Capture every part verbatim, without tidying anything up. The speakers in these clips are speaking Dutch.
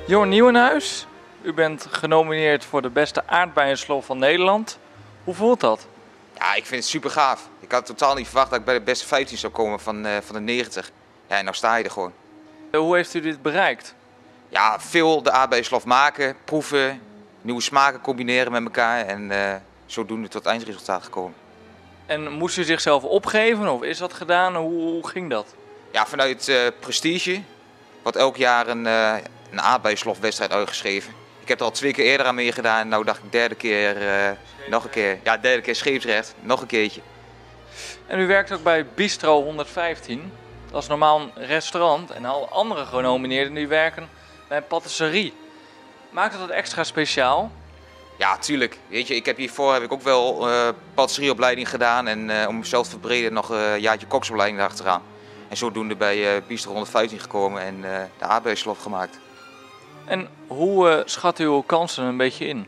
Jorn Nieuwenhuis, u bent genomineerd voor de beste aardbeienslof van Nederland. Hoe voelt dat? Ja, ik vind het super gaaf. Ik had totaal niet verwacht dat ik bij de beste vijftien zou komen van, uh, van de negentig. Ja, en nou sta je er gewoon. Hoe heeft u dit bereikt? Ja, veel de aardbeienslof maken, proeven, nieuwe smaken combineren met elkaar en uh, zodoende tot het eindresultaat gekomen. En moest u zichzelf opgeven of is dat gedaan? Hoe, hoe ging dat? Ja, vanuit uh, Prestige wordt elk jaar een, uh, een aardbeienslofwedstrijd uitgeschreven. Ik heb er al twee keer eerder aan meegedaan en nou dacht ik derde keer, uh, nog een keer. Ja, derde keer scheepsrecht, nog een keertje. En u werkt ook bij Bistro honderdvijftien. Dat is normaal een restaurant en al andere genomineerden die werken bij een patisserie. Maakt dat het extra speciaal? Ja, tuurlijk. Weet je, ik heb hiervoor heb ik ook wel uh, patisserieopleiding gedaan en uh, om mezelf te verbreden nog uh, een jaartje koksopleiding achteraan. En zodoende bij uh, Bistro honderdvijftien gekomen en uh, de aardbeienslof gemaakt. En hoe uh, schat u uw kansen een beetje in?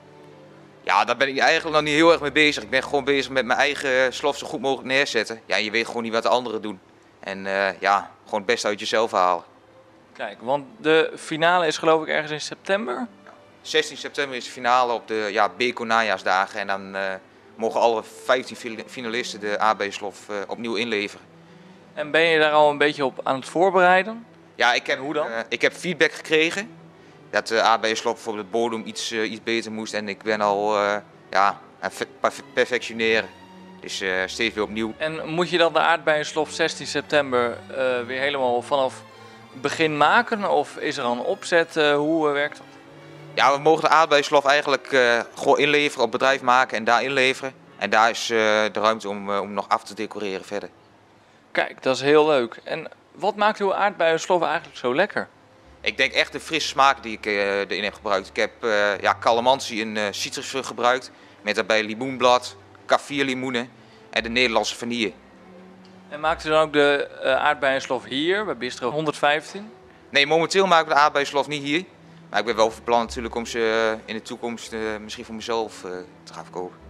Ja, daar ben ik eigenlijk nog niet heel erg mee bezig. Ik ben gewoon bezig met mijn eigen slof zo goed mogelijk neerzetten. Ja, je weet gewoon niet wat de anderen doen. En uh, ja, gewoon het beste uit jezelf halen. Kijk, want de finale is geloof ik ergens in september? zestien september is de finale op de ja, Beko najaarsdagen. En dan uh, mogen alle vijftien finalisten de aardbeienslof uh, opnieuw inleveren. En ben je daar al een beetje op aan het voorbereiden? Ja, ik heb, hoe dan? Uh, ik heb feedback gekregen. Dat de aardbeienslof bijvoorbeeld het bodem iets, uh, iets beter moest. En ik ben al uh, ja, aan het perfectioneren. Dus uh, steeds weer opnieuw. En moet je dan de aardbeienslof zestien september uh, weer helemaal vanaf het begin maken? Of is er al een opzet? Uh, hoe uh, werkt dat? Ja, we mogen de aardbeienslof eigenlijk uh, gewoon inleveren, op bedrijf maken en daar inleveren. En daar is uh, de ruimte om, uh, om nog af te decoreren verder. Kijk, dat is heel leuk. En wat maakt uw aardbeienslof eigenlijk zo lekker? Ik denk echt de frisse smaak die ik uh, erin heb gebruikt. Ik heb uh, ja, calamansi en uh, citrusvrucht gebruikt. Met daarbij limoenblad, kaffierlimoenen en de Nederlandse vanille. En maakt u dan ook de uh, aardbeienslof hier bij Bistro honderdvijftien? Nee, momenteel maken we de aardbeienslof niet hier. Maar ik ben wel van plan natuurlijk om ze uh, in de toekomst uh, misschien voor mezelf uh, te gaan verkopen.